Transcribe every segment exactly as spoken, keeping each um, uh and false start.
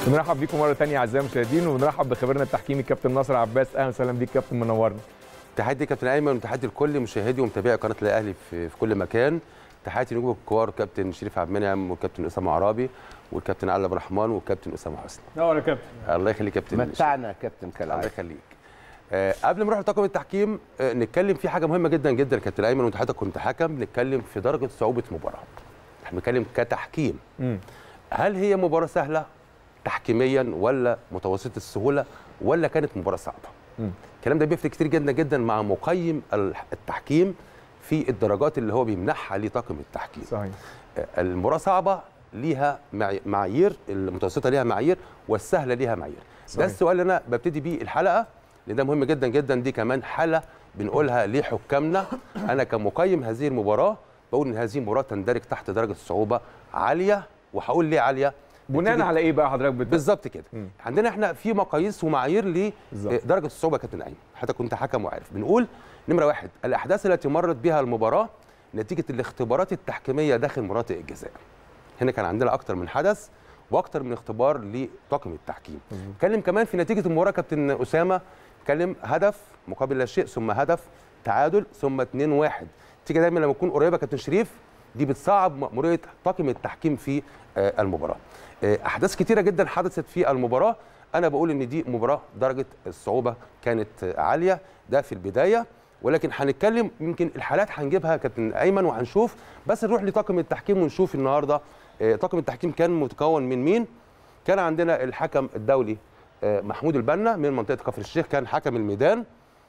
بنرحب بيكم مره ثانيه اعزائي المشاهدين، وبنرحب بخبيرنا التحكيمي كابتن ناصر عباس. اهلا وسهلا بيك كابتن، منورنا. تحياتي كابتن ايمن وتحياتي لكل مشاهدي ومتابعي قناه الاهلي في, في كل مكان. تحياتي نجوم الكوار كابتن شريف عبد المنعم والكابتن اسامه عرابي والكابتن علي عبد الرحمن والكابتن اسامه حسني. نور يا كابتن. الله يخليك كابتن. متعنا يا كابتن كالعاده. الله يخليك. آه قبل ما نروح لطاقم التحكيم آه نتكلم في حاجه مهمه جدا جدا كابتن ايمن، وانت حضرتك كنت حكم. نتكلم في درجه صعوبه مباراه. احنا بنتكلم كتحكيم. م. هل هي مباراه سهله تحكيميا ولا متوسطه السهوله ولا كانت مباراه صعبه؟ م. الكلام ده بيفرق كتير جدا جدا مع مقيم التحكيم في الدرجات اللي هو بيمنحها لطاقم التحكيم. صحيح. المباراه صعبه ليها معايير، المتوسطه ليها معايير، والسهله ليها معايير. ده السؤال اللي انا ببتدي بيه الحلقه لان ده مهم جدا جدا. دي كمان حاله بنقولها لحكامنا. انا كمقيم هذه المباراه بقول ان هذه المباراه تندرج تحت درجه صعوبه عاليه. وهقول ليه عاليه بناء على ايه بقى حضرتك بت... بالظبط كده. م. عندنا احنا في مقاييس ومعايير لدرجه الصعوبه. كابتن ايمن حتى كنت حكم وعارف. بنقول نمره واحد الاحداث التي مرت بها المباراه نتيجه الاختبارات التحكيميه داخل مناطق الجزاء. هنا كان عندنا اكتر من حدث واكتر من اختبار لطاقم التحكيم. اتكلم كمان في نتيجه المباراه كابتن اسامه. اتكلم هدف مقابل لا شيء، ثم هدف تعادل، ثم اتنين واحد. تيجي دايما لما تكون قريبه كابتن شريف دي بتصعب مأمورية طاقم التحكيم في المباراة. أحداث كتيرة جدا حدثت في المباراة. أنا بقول إن دي مباراة درجة الصعوبة كانت عالية، ده في البداية. ولكن هنتكلم يمكن الحالات هنجيبها كابتن أيمن وهنشوف. بس نروح لطاقم التحكيم ونشوف النهاردة طاقم التحكيم كان متكون من مين. كان عندنا الحكم الدولي محمود البنا من منطقة كفر الشيخ، كان حكم الميدان.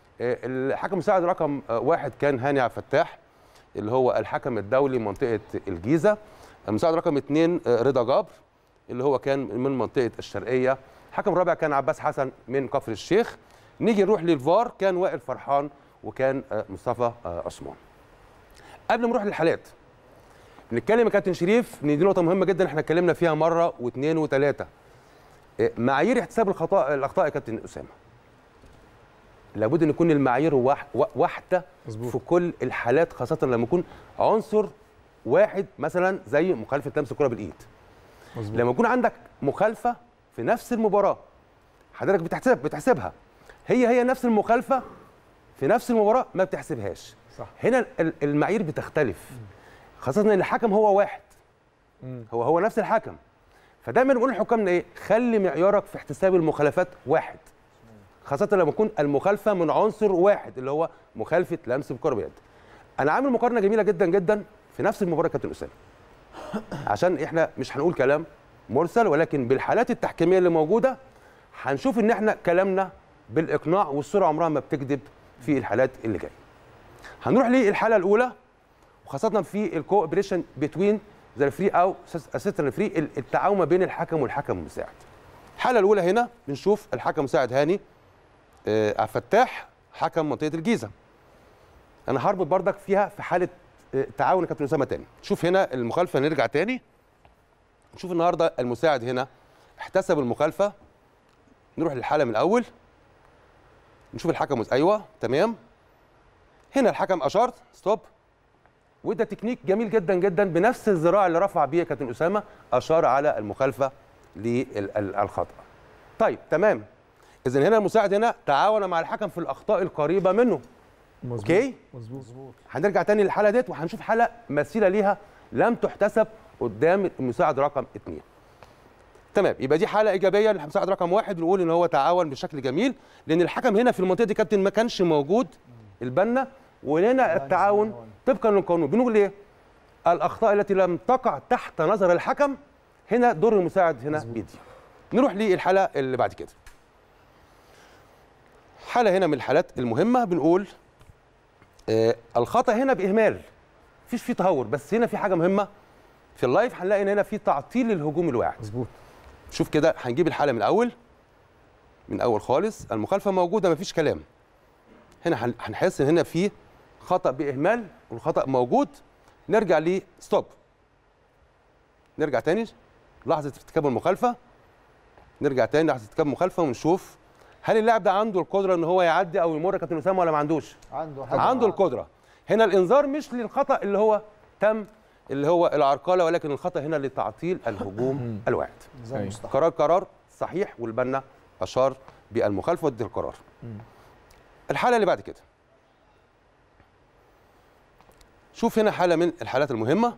الحكم المساعد رقم واحد كان هاني عبد الفتاح اللي هو الحكم الدولي منطقة الجيزة. المساعد رقم اثنين رضا جابر اللي هو كان من منطقة الشرقية. الحكم الرابع كان عباس حسن من كفر الشيخ. نيجي نروح للفار، كان وائل فرحان وكان مصطفى عثمان. قبل ما نروح للحالات نتكلم يا كابتن شريف ان دي نقطة مهمة جدا احنا اتكلمنا فيها مرة واثنين وثلاثة. معايير احتساب الخطأ الاخطاء يا كابتن اسامة لابد ان يكون المعايير واحده في كل الحالات، خاصه لما يكون عنصر واحد مثلا زي مخالفه لمس الكره بالايد. مزبوط. لما يكون عندك مخالفه في نفس المباراه حضرتك بتحسب بتحسبها هي هي نفس المخالفه في نفس المباراه ما بتحسبهاش. صح. هنا المعايير بتختلف، خاصه ان الحكم هو واحد. م. هو هو نفس الحكم. فدايما نقول لحكامنا ايه؟ خلي معيارك في احتساب المخالفات واحد، خاصة لما يكون المخالفة من عنصر واحد اللي هو مخالفة لمس الكرة بيد. أنا عامل مقارنة جميلة جدا جدا في نفس المباراة كابتن أسامة. عشان إحنا مش هنقول كلام مرسل، ولكن بالحالات التحكيمية اللي موجودة هنشوف إن إحنا كلامنا بالإقناع والصورة عمرها ما بتكذب في الحالات اللي جاية. هنروح للحالة الأولى وخاصة في الكوبريشن بتوين ذا ريفري أو أسيستنت ريفري، التعاون ما بين الحكم والحكم المساعد. الحالة الأولى هنا بنشوف الحكم المساعد هاني عبد الفتاح حكم منطقه الجيزه. انا هربط بردك فيها في حاله تعاون كابتن اسامه تاني. شوف هنا المخالفه، نرجع تاني نشوف النهارده المساعد هنا احتسب المخالفه. نروح للحاله من الاول نشوف الحكم. ايوه تمام. هنا الحكم اشار ستوب، وده تكنيك جميل جدا جدا بنفس الذراع اللي رفع بيها كابتن اسامه، اشار على المخالفه للخطا. طيب تمام. إذن هنا المساعد هنا تعاون مع الحكم في الأخطاء القريبة منه. مظبوط. أوكي؟ مظبوط. هنرجع تاني للحالة ديت وهنشوف حالة مثيلة ليها لم تحتسب قدام المساعد رقم اثنين. تمام، يبقى دي حالة إيجابية للمساعد رقم واحد، نقول إن هو تعاون بشكل جميل، لأن الحكم هنا في المنطقة دي كابتن ما كانش موجود البنا، وهنا التعاون طبقا للقانون بنقول إيه؟ الأخطاء التي لم تقع تحت نظر الحكم هنا دور المساعد هنا بيدي. نروح للحالة اللي بعد كده. حالة هنا من الحالات المهمة بنقول آه الخطأ هنا بإهمال، مفيش فيه تهور، بس هنا في حاجة مهمة في اللايف هنلاقي ان هنا في تعطيل للهجوم الواعد. مظبوط. شوف كده هنجيب الحالة من الأول من أول خالص. المخالفة موجودة مفيش كلام. هنا هنحس ان هنا في خطأ بإهمال والخطأ موجود. نرجع ليه ستوب. نرجع تاني لحظة ارتكاب المخالفة. نرجع تاني لحظة ارتكاب المخالفة ونشوف هل اللاعب ده عنده القدره ان هو يعدي او يمر كابتن اسامه ولا ما عندوش؟ عنده عنده القدره. هنا الانذار مش للخطا اللي هو تم اللي هو العرقله، ولكن الخطا هنا لتعطيل الهجوم الواعد. قرار قرار صحيح والبنا اشار بالمخالفه وادى القرار. الحاله اللي بعد كده، شوف هنا حاله من الحالات المهمه،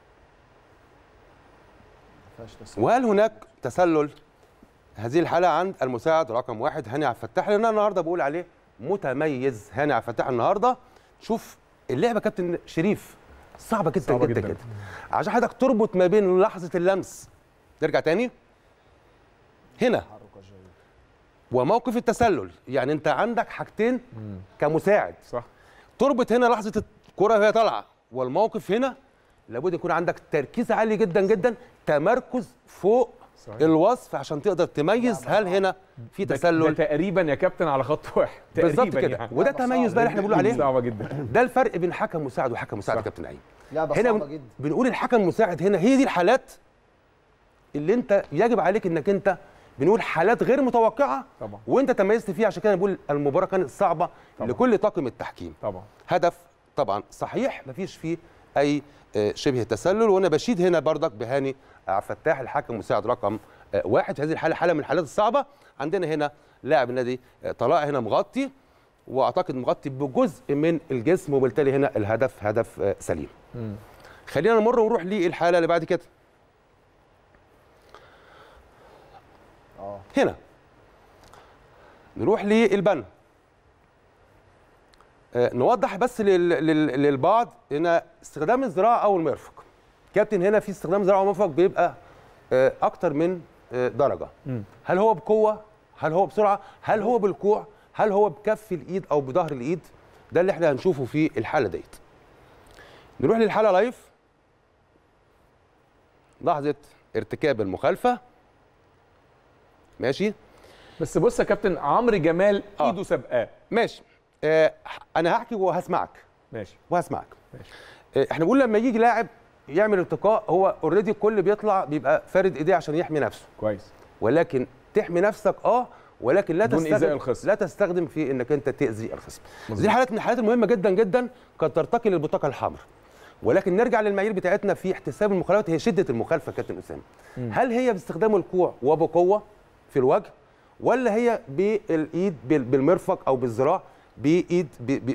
وهل هناك تسلل؟ هذه الحاله عند المساعد رقم واحد هاني عبد الفتاح، لان انا النهارده بقول عليه متميز. هاني عبد الفتاح النهارده، شوف اللعبه كابتن شريف صعبه جدا صعبة جدا, جدا جدا عشان حضرتك تربط ما بين لحظه اللمس، نرجع تاني هنا، وموقف التسلل. يعني انت عندك حاجتين كمساعد، صح، تربط هنا لحظه الكره وهي طالعه، والموقف هنا لابد يكون عندك تركيز عالي جدا جدا، تمركز فوق صحيح. الوصف عشان تقدر تميز هل هنا في تسلل. ده تقريبا يا كابتن على خط واحد بالظبط كده يعني. وده تميز بقى اللي احنا بنقول عليه، صعبه جدا. ده الفرق بين حكم مساعد وحكم مساعد. كابتن نعيم لعبه هنا صعبه جدا. بنقول الحكم المساعد هنا هي دي الحالات اللي انت يجب عليك انك انت، بنقول حالات غير متوقعه طبعا، وانت تميزت فيها. عشان كده بقول المباراه كانت صعبه طبعا لكل طاقم التحكيم طبعا. هدف طبعا صحيح، مفيش فيه اي شبه تسلل، وانا بشيد هنا بردك بهاني عبد الفتاح الحكم المساعد رقم واحد. هذه الحاله حاله من الحالات الصعبه. عندنا هنا لاعب النادي طلائع هنا مغطي، واعتقد مغطي بجزء من الجسم، وبالتالي هنا الهدف هدف سليم. م. خلينا نمر ونروح للحاله اللي بعد كده. هنا نروح للبنا. آه نوضح بس لل... لل... للبعض هنا استخدام الذراع او المرفق. كابتن هنا في استخدام الذراع او المرفق بيبقى آه اكتر من آه درجه. م. هل هو بقوه؟ هل هو بسرعه؟ هل هو بالكوع؟ هل هو بكف الايد او بظهر الايد؟ ده اللي احنا هنشوفه في الحاله ديت. نروح للحاله لايف. لحظه ارتكاب المخالفه. ماشي، بس بص يا كابتن، عمرو جمال ايده سابقاه. ماشي، آه انا هحكي وهسمعك. ماشي وهسمعك. ماشي. آه احنا بنقول لما يجي لاعب يعمل التقاء، هو اوريدي الكل بيطلع بيبقى فارد ايديه عشان يحمي نفسه. كويس. ولكن تحمي نفسك اه ولكن لا تستخدم الخصم. لا تستخدم في انك انت تاذي الخصم. دي حالات من الحالات المهمه جدا جدا، قد ترتقي للبطاقه الحمراء. ولكن نرجع للمعايير بتاعتنا في احتساب المخالفات، هي شده المخالفه. كابتن اسامه، هل هي باستخدام الكوع وبقوه في الوجه، ولا هي بالايد بالمرفق او بالذراع بايد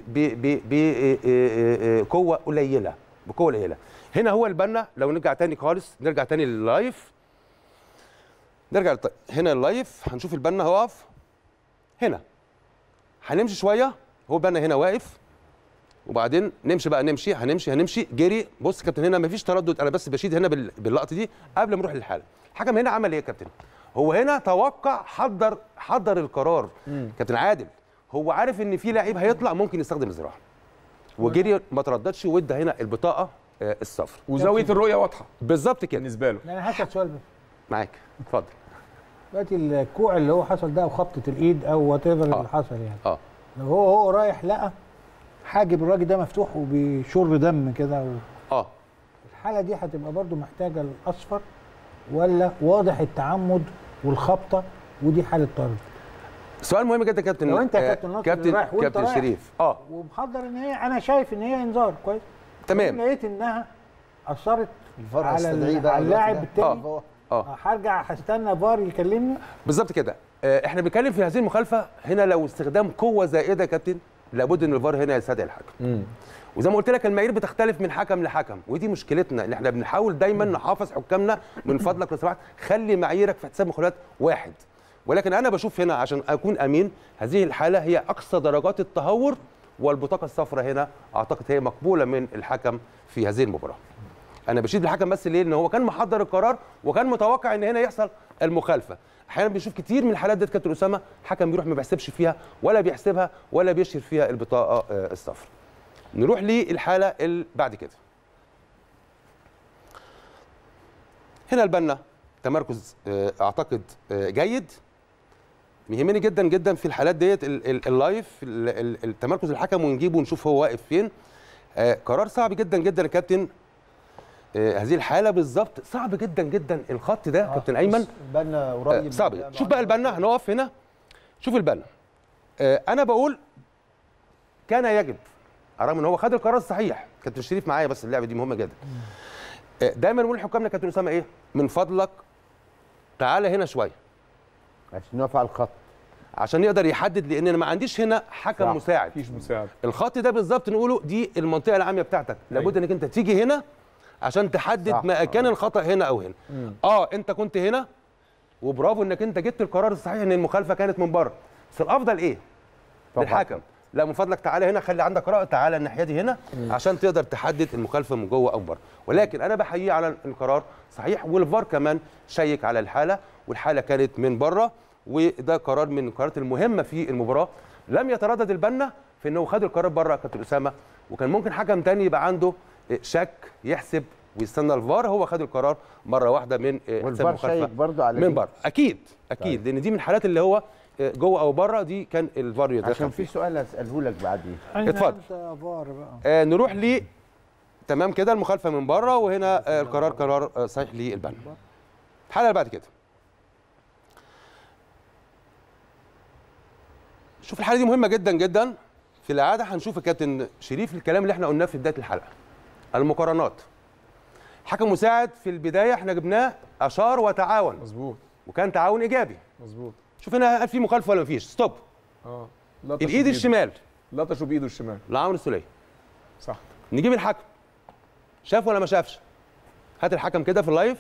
بقوه قليله بقوه قليله؟ هنا هو البنا. لو نرجع تاني خالص، نرجع تاني لللايف، نرجع لط... هنا اللايف هنشوف البنا هيقف هنا، هنمشي شويه، هو البنا هنا واقف، وبعدين نمشي بقى نمشي هنمشي هنمشي جري. بص كابتن هنا مفيش تردد، انا بس بشيد هنا بال... باللقطه دي قبل ما نروح للحاله. الحكم هنا عمل ايه يا كابتن؟ هو هنا توقع، حضر حضر القرار. مم. كابتن عادل هو عارف ان في لعيب هيطلع ممكن يستخدم الذراع، وجري ما ترددش وادى هنا البطاقه آه الصفر، وزاويه الرؤيه واضحه بالظبط كده بالنسبه له. انا هسال سؤال معاك، اتفضل. دلوقتي الكوع اللي هو حصل ده، او خبطه الايد او وات ايفر اللي حصل يعني، اه لو هو هو رايح لقى حاجب الراجل ده مفتوح وبيشر دم كده و... اه الحاله دي هتبقى برضو محتاجه الاصفر، ولا واضح التعمد والخبطه ودي حاله طرد؟ سؤال مهم جدا كابتن. لو انت كابتن ناصر كابتن رايح كابتن رايح شريف اه ومحضر ان هي، انا شايف ان هي انذار كويس تمام، لقيت انها اثرت على على اللاعب التاني، اه اه هرجع هستنى فار يكلمني بالظبط كده. آه احنا بنتكلم في هذه المخالفه هنا، لو استخدام قوه زائده يا كابتن لابد ان الفار هنا يستدعي الحكم. امم وزي ما قلت لك المعايير بتختلف من حكم لحكم، ودي مشكلتنا اللي احنا بنحاول دايما نحافظ حكامنا. من فضلك لو سمحت خلي معاييرك في احتساب المخالفات واحد. ولكن انا بشوف هنا عشان اكون امين، هذه الحاله هي اقصى درجات التهور، والبطاقه الصفراء هنا اعتقد هي مقبوله من الحكم في هذه المباراه. انا بشيد بالحكم بس ليه؟ ان هو كان محضر القرار وكان متوقع ان هنا يحصل المخالفه. احيانا بنشوف كتير من الحالات ديت كابتن اسامه حكم بيروح ما بيحسبش فيها ولا بيحسبها ولا بيشهر فيها البطاقه الصفراء. نروح للحاله اللي بعد كده. هنا البنا تمركز اعتقد جيد. يهمني جدا جدا في الحالات ديت اللايف التمركز الحكم ونجيبه ونشوف هو واقف فين. قرار صعب جدا جدا يا كابتن. هذه الحاله بالظبط صعب جدا جدا. الخط ده آه كابتن ايمن البنا قريب صعب. شوف بقى البنا، هنقف هنا شوف البنا. انا بقول كان يجب، رغم ان هو خد القرار الصحيح. كابتن شريف معايا بس اللعبه دي مهمه جدا. دايما بنقول لحكامنا كابتن اسامه ايه؟ من فضلك تعالى هنا شويه، عشان يقف على الخط، عشان يقدر يحدد، لان انا ما عنديش هنا حكم صح. مساعد. مفيش مساعد. الخط ده بالظبط نقوله دي المنطقه العاميه بتاعتك، لابد انك انت تيجي هنا عشان تحدد صح. مكان الخطا هنا او هنا. مم. اه انت كنت هنا وبرافو انك انت جبت القرار الصحيح ان المخالفه كانت من بره، بس الافضل ايه؟ طبعا. للحكم لا من فضلك تعالى هنا، خلي عندك رأي، تعالى الناحيه دي هنا عشان تقدر تحدد المخالفه من جوه او بره. ولكن انا بحييه على القرار صحيح، والفار كمان شيك على الحاله، والحاله كانت من بره، وده قرار من القرارات المهمه في المباراه. لم يتردد البنا في انه خد القرار بره يا كابتن اسامه، وكان ممكن حكم تاني يبقى عنده شك يحسب ويستنى الفار، هو خد القرار مره واحده من والفار شيك برضه على من بره. اكيد اكيد طيب. لان دي من الحالات اللي هو جوه او بره، دي كان الفار يتدخل عشان في سؤال اساله لك بعدين. اتفضل. فار بقى. آه نروح ل تمام كده المخالفه من بره، وهنا آه القرار قرار آه صحيح للبنا. الحاله اللي بعد كده، شوف الحاله دي مهمه جدا جدا. في العاده هنشوف يا كابتن شريف الكلام اللي احنا قلناه في بدايه الحلقه، المقارنات. حكم مساعد في البدايه احنا جبناه اشار وتعاون، مظبوط، وكان تعاون ايجابي. مظبوط. شوف هنا هل في مخالفه ولا مفيش؟ ستوب. اه الايد الشمال لطشوا بايده الشمال لعمرو السوليه. صح. نجيب الحكم، شاف ولا ما شافش؟ هات الحكم كده في اللايف.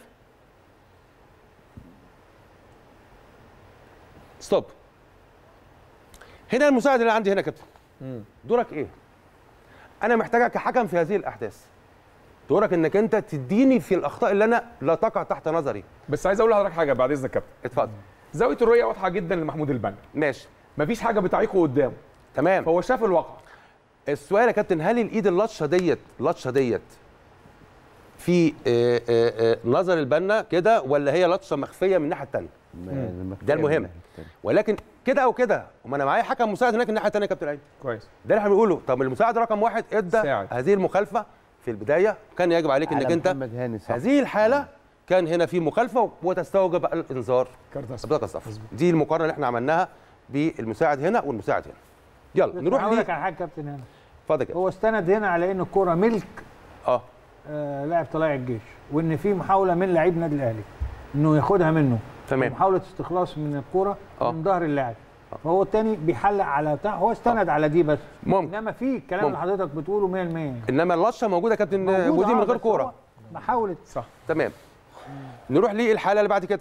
ستوب. هنا المساعد اللي عندي هنا يا كابتن، دورك ايه؟ انا محتاجك كحكم في هذه الاحداث. دورك انك انت تديني في الاخطاء اللي انا لا تقع تحت نظري. بس عايز اقول لحضرتك حاجه بعد اذنك يا كابتن. اتفضل. زاويه الرؤيه واضحه جدا لمحمود البنا، ماشي، مفيش حاجه بتعيقه قدامه، تمام. فهو شاف الواقع. السؤال يا كابتن، هل الايد اللطشه ديت لطشه ديت في آآ آآ نظر البنا كده، ولا هي لطشه مخفيه من الناحيه الثانيه؟ ده المهم. ولكن كده او كده، وما انا معايا حكم مساعد هناك الناحيه الثانيه يا كابتن ايمن. كويس. ده اللي احنا بنقوله. طب المساعد رقم واحد ادى ساعد. هذه المخالفه في البدايه، كان يجب عليك انك انت هذه الحاله كان هنا في مخالفه وتستوجب الانذار بطاقه الصفر. دي المقارنه اللي احنا عملناها بالمساعد هنا والمساعد هنا. يلا نروح هقول لك على حاجه كابتن هنا. اتفضل كده. هو استند هنا على ان الكوره ملك اه, آه لاعب طلائع الجيش، وان في محاوله من لعيب نادي الاهلي انه ياخدها منه. تمام. محاوله استخلاص من الكوره من ظهر اللاعب. فهو الثاني بيحلق على بتاع، هو استند آه. على دي بس. ممكن. انما في الكلام اللي حضرتك بتقوله مية بالمية. انما اللطشه موجوده يا كابتن، ودي من غير كوره. محاوله. صح. تمام. نروح للحاله اللي بعد كده.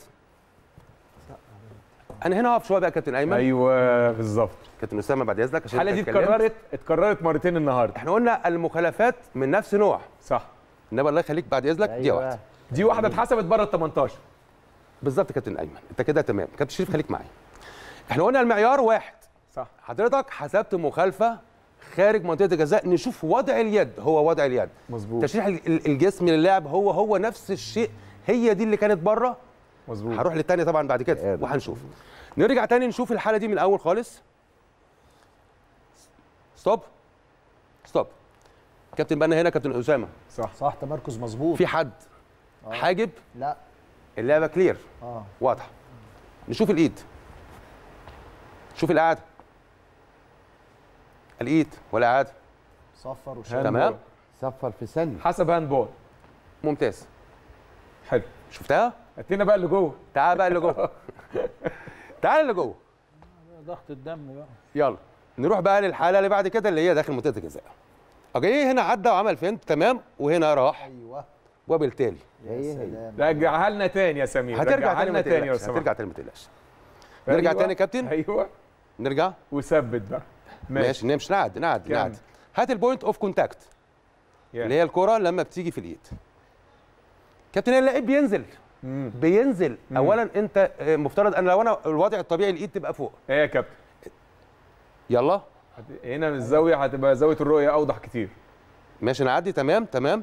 انا هنا اقف شويه بقى يا كابتن ايمن. ايوه بالظبط. كابتن اسامه بعد اذنك، عشان الحاله دي اتكررت اتكررت مرتين النهارده. احنا قلنا المخالفات من نفس نوع. صح. انما الله يخليك بعد اذنك. أيوة. دي واحده دي واحده اتحسبت بره ال تمنتاشر. بالظبط يا كابتن ايمن، انت كده تمام. كابتن شريف خليك معايا. احنا قلنا المعيار واحد. صح. حضرتك حسبت مخالفه خارج منطقه الجزاء، نشوف وضع اليد هو وضع اليد. مظبوط. تشريح الجسم للاعب هو هو نفس الشيء، هي دي اللي كانت بره. مظبوط. هروح للثانيه طبعا بعد كده وهنشوف. نرجع تاني نشوف الحاله دي من الاول خالص. ستوب ستوب. كابتن بنا هنا، كابتن اسامه. صح صح، تمركز مظبوط. في حد آه. حاجب؟ لا، اللعبه كلير. اه واضحه. نشوف الايد، شوف الاعاده. الايد والاعاده صفر وشال. تمام. صفر في ثانيه، حسب هاند بول. ممتاز. حلو. شفتها؟ هاتينا بقى اللي جوه. تعال بقى اللي جوه. تعال اللي جوه. ضغط الدم بقى. يلا نروح بقى للحاله اللي بعد كده اللي هي داخل منطقه الجزاء. اوكي، هنا عدى وعمل فينت تمام، وهنا راح. ايوه. وبالتالي رجعها لنا تاني يا سمير. هترجع تاني تاني يا سمير. هترجع تاني ما تقلقش. نرجع تاني يا كابتن. ايوه. نرجع وثبت بقى. ماشي. نمشي نعد نعد نعد. هات البوينت اوف كونتاكت اللي هي الكره لما بتيجي في الايد. كابتن اللاعب بينزل. مم. بينزل. مم. اولا انت مفترض ان لو انا الوضع الطبيعي الايد تبقى فوق. ايه يا كابتن؟ يلا هنا الزاويه هتبقى زاويه الرؤيه اوضح كتير. ماشي نعدي. تمام تمام.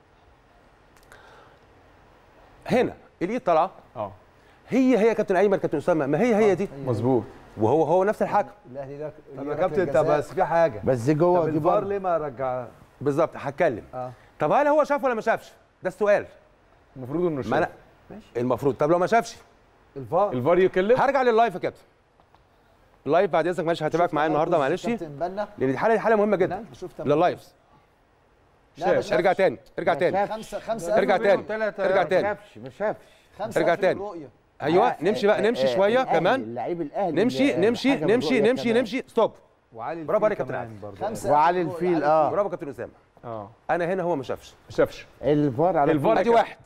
هنا الايد طالعه. اه هي هي يا كابتن ايمن، كابتن اسامه، ما هي هي دي. مظبوط. وهو هو نفس الحكم. الاهلي ده. طب يا كابتن انت بس في حاجه، بس دي جوه دي الفار ليه ما رجعها؟ بالظبط هتكلم. اه طب هل هو شاف ولا ما شافش؟ ده السؤال. المفروض انه شاف. ما أنا ماشي. المفروض. طب لو ما شافش؟ الفار الفار يكلم. هرجع لللايف يا كابتن. اللايف بعد اذنك. ماشي هتابعك معايا النهارده معلش، لان دي حاله دي حاله مهمه جدا لللايف. شاف. ارجع تاني ارجع تاني خمسة خمسة ارجع تاني ارجع تاني ما شافش. خمسة ارجع تاني. ايوه نمشي بقى نمشي شويه كمان اللعيب الاهلي نمشي نمشي نمشي نمشي نمشي ستوب. وعلي برافو عليك يا الفيل كابتن كمان علي. برضه. وعلي الفيل اه برافو كابتن اسامه. اه انا هنا هو ما شافش. ما شافش الفار على الفار ادي واحد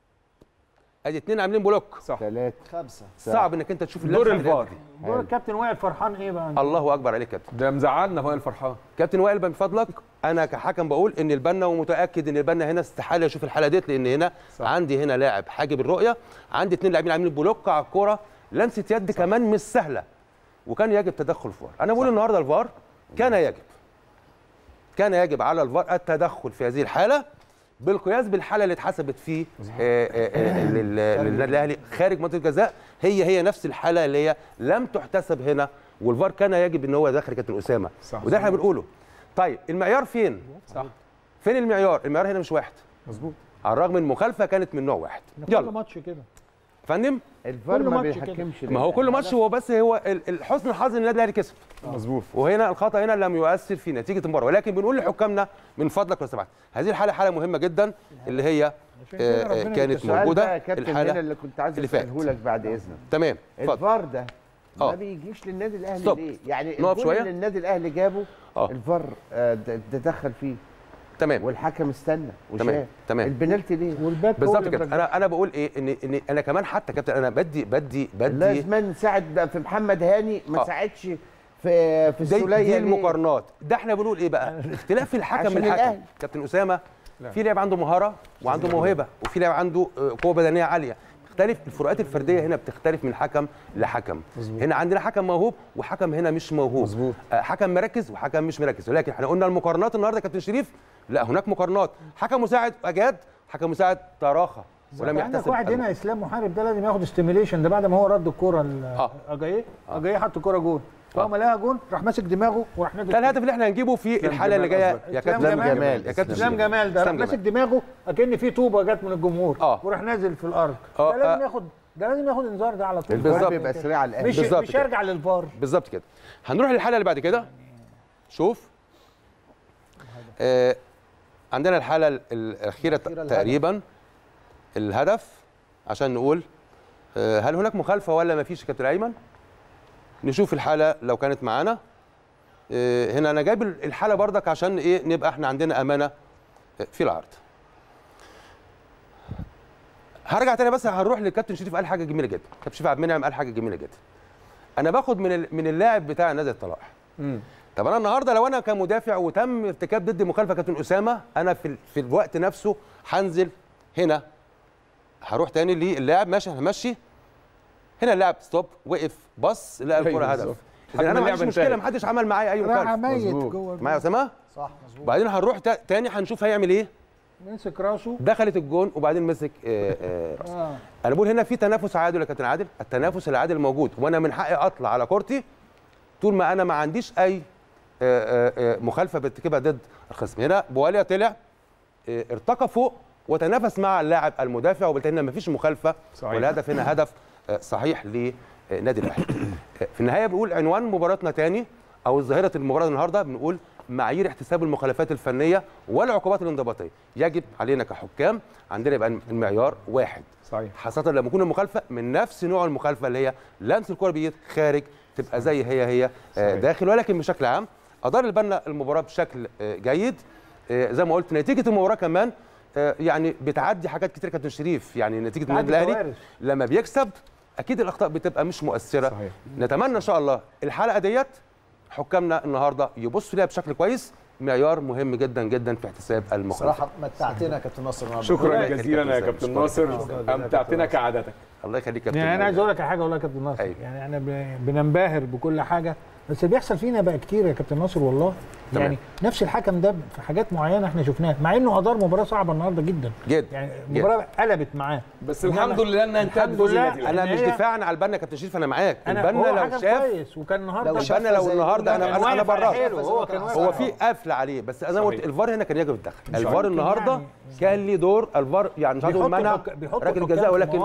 ادي اثنين عاملين بلوك. صح ثلاثة خمسة. صعب انك انت تشوف دور اللمسة الفار. دي. دور الكابتن وائل فرحان ايه بقى؟ الله اكبر عليك يا كابتن. ده مزعلنا وائل فرحان. كابتن وائل من فضلك انا كحكم بقول ان البنا ومتاكد ان البنا هنا استحاله يشوف الحاله ديت لان هنا صح. عندي هنا لاعب حاجب الرؤيه، عندي اثنين لاعبين عاملين بلوك على الكوره، لمسه يد صح. كمان مش سهله وكان يجب تدخل الفار. انا بقول النهارده الفار كان يجب كان يجب على الفار التدخل في هذه الحاله بالقياس بالحاله اللي اتحسبت في للنادي الاهلي خارج منطقه الجزاء، هي هي نفس الحاله اللي هي لم تحتسب هنا والفار كان يجب ان هو يدخل كابتن اسامه. وده احنا بنقوله. طيب المعيار فين؟ صح. فين المعيار؟ المعيار هنا مش واحد. مظبوط. على الرغم من المخالفه كانت من نوع واحد. يلا كل ماتش كده فندم الفار ما بيحكمش. ما هو كل ماتش هو بس هو حسن الحظ ان النادي الاهلي كسب. مظبوط. وهنا الخطا هنا لم يؤثر في نتيجه المباراه، ولكن بنقول لحكامنا من فضلك لو سمحت هذه الحاله حاله مهمه جدا اللي هي آه كانت موجوده الحاله هنا اللي كنت عايز اساله لك بعد اذنك. تمام. الفار ده ما أوه. بيجيش للنادي الاهلي ستوب. ليه؟ يعني نقف شويه اللي النادي الاهلي جابه أوه. الفار آه تدخل فيه. تمام. والحكم استنى وشاف. تمام تمام. البنالتي ليه؟ والباك بالظبط كده. انا انا بقول ايه ان ان انا كمان حتى كابتن انا بدي بدي بدي لازم نساعد في محمد هاني ما آه. ساعدش في في السوليه. دي المقارنات. ده احنا بنقول ايه بقى؟ اختلاف الحكم من الحكم. كابتن اسامه في لاعب عنده مهاره وعنده موهبه وفي لاعب عنده قوه بدنيه عاليه. تختلف الفروقات الفرديه هنا بتختلف من حكم لحكم. مزبوط. هنا عندنا حكم موهوب وحكم هنا مش موهوب. مزبوط. حكم مركز وحكم مش مركز، ولكن احنا قلنا المقارنات النهارده كابتن شريف لا هناك مقارنات. حكم مساعد اجاد، حكم مساعد تراخى ولم يحتسب. عندك واحد هنا اسلام محارب ده لازم ياخد استيميليشن ده بعد ما هو رد الكوره اجايه اجايه حط الكوره جون فهو لقاها جون راح ماسك دماغه وراح نازل. ده الهدف اللي احنا هنجيبه في الحاله اللي جايه يا كابتن جمال. يا كابتن اسلام جمال ده راح ماسك دماغه اكن في طوبه جت من الجمهور آه. وراح نازل في الارض. ده لازم ياخد ده لازم ياخد انذار ده على طول. بالظبط. بيبقى سريع على الاهلي. مش مش هرجع للفار. بالظبط كده. هنروح للحاله اللي بعد كده. شوف آه عندنا الحاله الاخيره تقريبا الهدف عشان نقول آه هل هناك مخالفه ولا ما فيش يا كابتن ايمن؟ نشوف الحاله لو كانت معانا. آه هنا انا جايب الحاله بردك عشان ايه نبقى احنا عندنا امانه في العرض. هرجع تاني بس هنروح للكابتن شريف قال حاجه جميله جدا. كابتن شريف عبد المنعم قال حاجه جميله جدا. انا باخد من من اللاعب بتاع نادي الطلائع. امم طب انا النهارده لو انا كمدافع وتم ارتكاب ضد مخالفه كابتن اسامه انا في في الوقت نفسه هنزل هنا هروح تاني للاعب ماشي همشي هنا اللاعب ستوب وقف بص لقى الكوره هدف. اذا انا ما عنديش مشكله ما حدش عمل معايا اي مخالفه. مظبوط معايا اسامه؟ صح مظبوط. وبعدين هنروح تاني هنشوف هيعمل ايه. مسك راسه دخلت الجون وبعدين مسك آه آه راسه. آه. انا بقول هنا في تنافس عادل يا كابتن عادل، التنافس العادل موجود وانا من حقي اطلع على كورتي طول ما انا ما عنديش اي آه آه مخالفه بترتكبها ضد الخصم. هنا بواليا طلع آه ارتقى فوق وتنافس مع اللاعب المدافع وبالتالي ما فيش مخالفه والهدف هنا هدف آه صحيح لنادي الاهلي. في النهايه بنقول عنوان مباراتنا تاني او ظاهره المباراه النهارده بنقول معايير احتساب المخالفات الفنيه والعقوبات الانضباطيه. يجب علينا كحكام عندنا يبقى المعيار واحد. صحيح. خاصه لما يكون المخالفه من نفس نوع المخالفه اللي هي لمس الكره بايد خارج تبقى زي هي هي صحيح. داخل. ولكن بشكل عام ادار البنا المباراه بشكل جيد. زي ما قلت نتيجه المباراه كمان يعني بتعدي حاجات كتير كابتن شريف. يعني نتيجه النادي الاهلي لما بيكسب اكيد الاخطاء بتبقى مش مؤثره. صحيح. نتمنى ان شاء الله الحلقه ديت حكامنا النهارده يبصوا ليها بشكل كويس. معيار مهم جدا جدا في احتساب المخالفات. صراحه متعتنا يا كابتن ناصر النهارده. شكرا جزيلا يا كابتن ناصر امتعتنا كعادتك. الله يخليك يا كابتن. يعني انا عايز اقول لك حاجه والله يا كابتن ناصر. أيوة. يعني احنا بننبهر بكل حاجه بس اللي بيحصل فينا بقى كتير يا كابتن ناصر والله. تمام. يعني نفس الحكم ده في حاجات معينه احنا شفناها مع انه ادار مباراه صعبه النهارده جدا جدا يعني المباراه قلبت معاه بس الحمد لله انها انتهت بفوز النادي. انا مش دفاعا على البنا يا كابتن شريف انا معاك. البنا لو شاف كويس وكان النهارده البنا لو النهارده انا انا انا براه هو كان هو في قفل عليه بس انا قلت الفار هنا كان يجب الدخل. الفار النهارده يعني كان ليه دور. الفار يعني مش هقول منع ركله الجزاء ولكن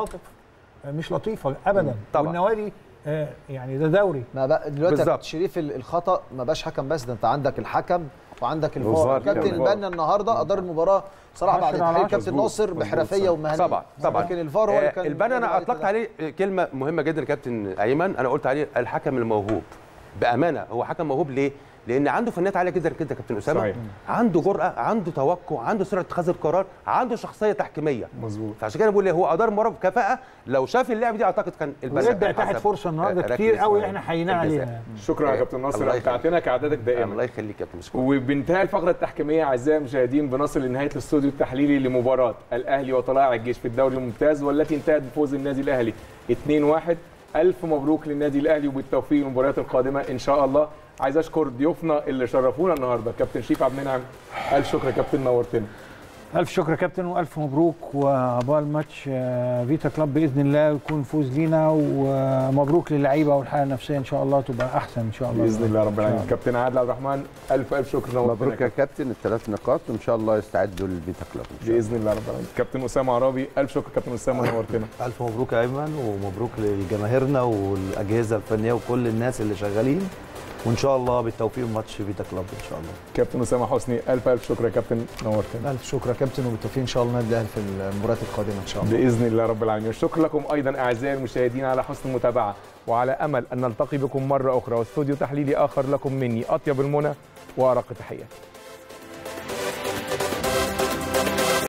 مش لطيفه ابدا. والنوادي آه يعني ده دوري ما بقى دلوقتي يا كابتن شريف الخطا ما بقاش حكم بس ده انت عندك الحكم وعندك الفار. كابتن البنا النهارده ادار المباراه صراحه بعد تحقيق كابتن ناصر بحرفيه ومهنيه. طبعا طبعا. لكن الفار هو اللي كان البنا انا اطلقت عليه كلمه مهمه جدا كابتن ايمن، انا قلت عليه الحكم الموهوب. بامانه هو حكم موهوب ليه؟ لان عنده فنيات عاليه جدا كده كابتن اسامه. صحيح. عنده جرأه، عنده توقع، عنده سرعه اتخاذ القرار، عنده شخصيه تحكيميه. مظبوط. فعشان كده بقول ليه هو ادار المباراه بكفاءه. لو شاف اللعبه دي اعتقد كان البنا ويبدا تحت فرصه النهارده كتير قوي احنا حييناه عليها. شكرا يا كابتن ناصر، امتعتنا كعادتك دائما. الله يخليك يا كابتن. وبانتهاء الفقره التحكيميه اعزائي المشاهدين بنصل لنهايه الاستوديو التحليلي لمباراه الاهلي وطلائع الجيش في الدوري الممتاز، والتي انتهت بفوز النادي الاهلي اثنين واحد. الف مبروك للنادي الاهلي وبالتوفيق المباريات القادمه ان شاء الله. عايز اشكر ضيوفنا اللي شرفونا النهارده، كابتن شريف عبد المنعم، الف شكر يا كابتن، نورتنا. الف شكر يا كابتن والف مبروك، وعقبال ماتش فيتا كلوب باذن الله يكون فوز لينا، ومبروك للعيبه والحاله النفسيه ان شاء الله تبقى احسن ان شاء الله باذن الله رب العالمين. كابتن عادل عبد الرحمن، الف الف شكر، نورتنا. مبروك يا كابتن، الثلاث نقاط وان شاء الله يستعدوا للفيتا كلوب باذن الله رب العالمين. كابتن اسامه عرابي، الف شكر كابتن اسامه، نورتنا. الف مبروك يا ايمن، ومبروك لجماهيرنا والاجهزه الفنيه وكل الناس اللي شغالين، وان شاء الله بالتوفيق ماتش فيتا كلوب ان شاء الله. كابتن اسامه حسني، الف الف شكر يا كابتن، نورتنا. الف شكر يا كابتن، وبالتوفيق ان شاء الله النادي الاهلي في المباريات القادمه ان شاء الله باذن الله رب العالمين. والشكر لكم ايضا اعزائي المشاهدين على حسن المتابعه، وعلى امل ان نلتقي بكم مره اخرى واستوديو تحليلي اخر لكم مني اطيب المنى وارق تحياتي.